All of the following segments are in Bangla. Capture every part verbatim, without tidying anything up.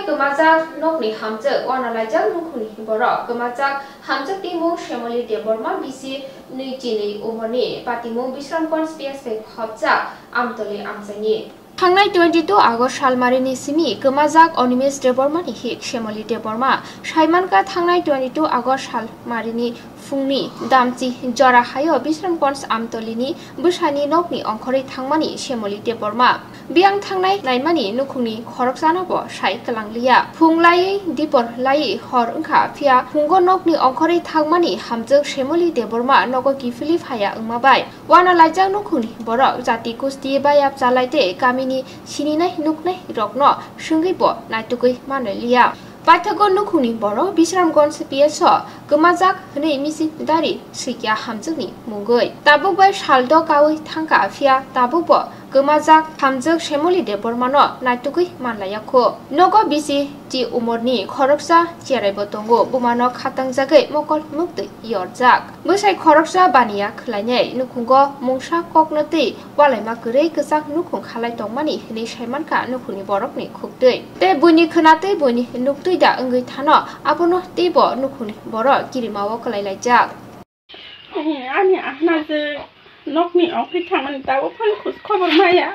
गोमाजाक नकनि हामजक वानालायजाक नुखुनि बरक गोमाजाक हामजक तिमु शेमली देबरमा बिसि नैजिनै उमरनि पातिमु बिश्रामगन्ज पिएसपि खबजाक आमतलि आमजायनि थांनाय बाइस आगस्ट सालमारिनि सिमि गोमाजाक अनिमेश देबर्मानि हिक शेमली देबर्मा साइमानका थांनाय बाइस आगस्ट सालमारिनि फुंनि दामची जराहायो बिश्रामगन्ज आमतलिनि बुसानि नकनि अंखरै थांमानि शेमली देबर्मा बियां थांनाय नायमानि नुखुंनि खरकजानाबो साइ कलांलिया फुंलायै दिपर लायै हर ओंखा फिया फुंगो नकनि अंखरै थांमानि हामजक शेमली देबर्मा नगो गिफिलि फाया ओंमाबाय वाना लायजाक नुखुंनि बरक जाति कुस्ति बायाब जालायते गामिनि सिनिनाय नुकनाय रकनो सोंगैबो नायतुकै मानलिया पाठको नुखुंनि बरक बिश्रामगन्ज पिएस गोमाजाक हनै मिसि दारि सैया हामजकनि मुंगै ताबुबाय सालद गावै थांका फिया ताबुबो गोमाजाक हामजक शेमली देबर्मानो नायतुकै मानलायाखो नगो बिसि जि उमरनि खरकसा जेरायबो दंगो बुमानो खातांजागै मकल मुक्तै यरजाक बोसाय खरकसा बानिया खलायनै नुखुंगो मुंसा ककनतै वालायमा गरै गोजाक नुखुं खालाय दंमानि हनै साइमानका नुखुंनि बरकनि खुक्तै ते बुनि खोनातै बुनि नुक्तै दा ओंगै थानो आबनो तेबो नुखुंनि बरक गिरिमावो कलायलायजाक आनि आहानाजो नकनि अंखै थांमानि दाबो फान खुस खबर माया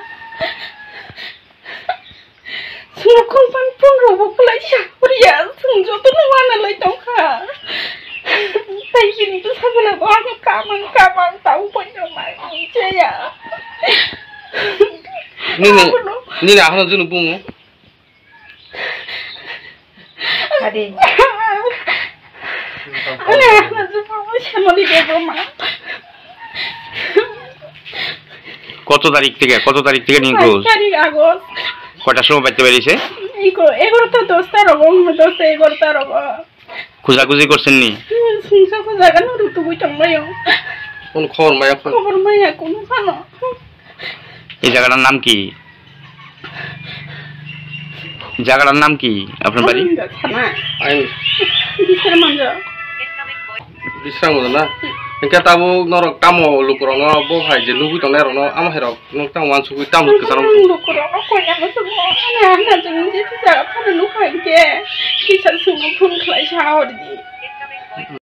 सुनखुं फान फुंरावबो कलायसा हरिया सोंजोबनो वानालाय दंखा ताइजिनिबो साबनाबो आनो कामां कामां दाउ फैनो माय जाया निने निने आहाना जोंनो बुङो आदि आने आहानाजो बाबो शेमली देबर्मा কত তারিখ থেকে কত তারিখ থেকে নিখোঁজ তারিখ আগস্ট কয়টার সময় পাইতে পেরেছে এগারোটা দশটা রকম দশটা এগারোটা রকম খোঁজাখুঁজি করছেন নি সংসা খোঁজাগান রুতু বই থাকবায়ও কোন খবর মায়া খবর মায়া কোন খানো এই জায়গাটার নাম কি জায়গাটার নাম কি আপনার বাড়ি থানা আইন বিশ্রামগঞ্জ বিশ্রামগঞ্জ না Engkau tahu norok tamu lukurong norok bohai je lugu tong nerok norok ama herok norok tamu wan suku tamu kesalam lukurong aku yang masuk mana ada jangan jadi jangan pada lukai je kisah sungguh pun kelai cahaya di